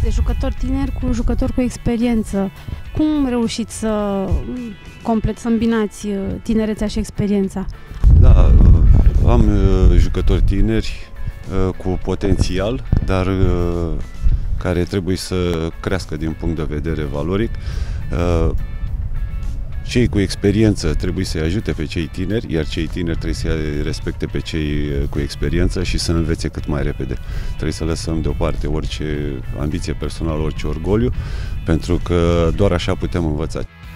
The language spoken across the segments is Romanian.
de jucători tineri cu jucători cu experiență. Cum reușiți să îmbinați tinerețea și experiența? Da, am jucători tineri cu potențial, dar care trebuie să crească din punct de vedere valoric. Cei cu experiență trebuie să-i ajute pe cei tineri, iar cei tineri trebuie să-i respecte pe cei cu experiență și să învețe cât mai repede. Trebuie să lăsăm deoparte orice ambiție personală, orice orgoliu, pentru că doar așa putem învăța.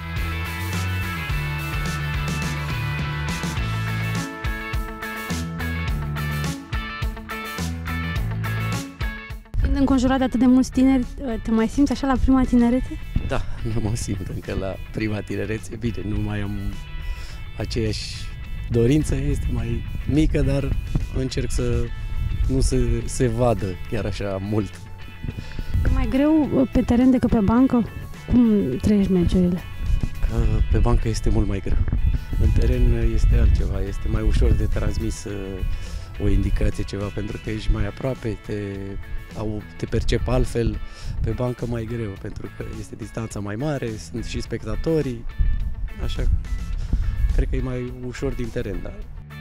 Fiind înconjurat de atât de mulți tineri, te mai simți așa la prima tinerețe? Da, nu mă simt încă la prima tinerețe. Bine, nu mai am aceeași dorință, este mai mică, dar încerc să nu se vadă chiar așa mult. E mai greu pe teren decât pe bancă? Cum trăiești meciurile? Că pe bancă este mult mai greu. În teren este altceva, este mai ușor de transmis o indicație, ceva, pentru că ești mai aproape, te percep altfel. Pe bancă mai greu, pentru că este distanța mai mare, sunt și spectatorii, așa că cred că e mai ușor din teren, dar...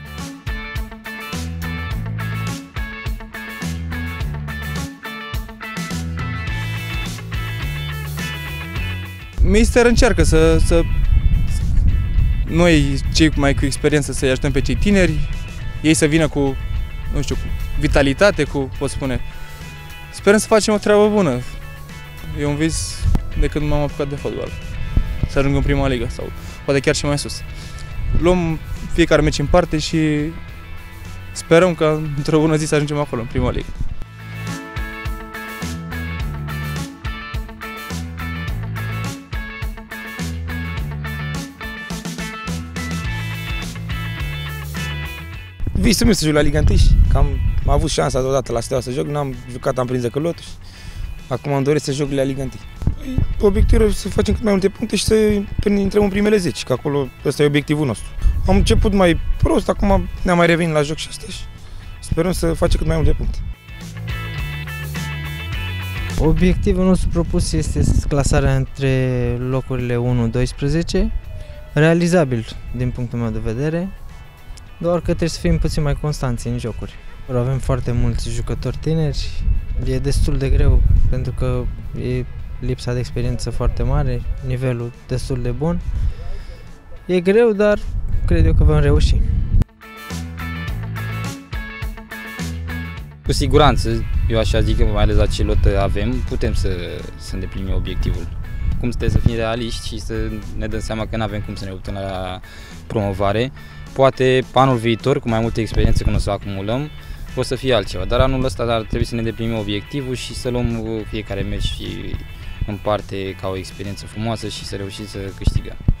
Mister încearcă să noi, cei mai cu experiență, să-i ajutăm pe cei tineri, ei să vină cu, nu știu, cu vitalitate, pot spune. Sperăm să facem o treabă bună. E un vis de când m-am apucat de fotbal. Să ajung în prima ligă sau poate chiar și mai sus. Luăm fiecare meci în parte și sperăm că într-o bună zi să ajungem acolo, în prima ligă. Visul meu să joc la Liga 1 și că am avut șansa deodată la Steaua să joc, n-am jucat, am prins de călotul și acum îmi doresc să joc la Liga 1. Obiectivul e să facem cât mai multe puncte și să intrăm în primele 10, că acolo ăsta e obiectivul nostru. Am început mai prost, acum ne-am mai revenit la joc și asta și sperăm să facem cât mai multe puncte. Obiectivul nostru propus este clasarea între locurile 1-12, realizabil din punctul meu de vedere, doar că trebuie să fim puțin mai constanți în jocuri. Avem foarte mulți jucători tineri, e destul de greu pentru că e lipsa de experiență foarte mare, nivelul destul de bun. E greu, dar cred eu că vom reuși. Cu siguranță, eu așa zic că mai ales la ce lotă avem, putem să îndeplinim obiectivul. Cum trebuie să fim realiști și să ne dăm seama că nu avem cum să ne luptăm la promovare. Poate anul viitor, cu mai multe experiențe când o să o acumulăm, o să fie altceva. Dar anul ăsta trebuie să ne îndeplinim obiectivul și să luăm fiecare meci în parte ca o experiență frumoasă și să reușim să câștigăm.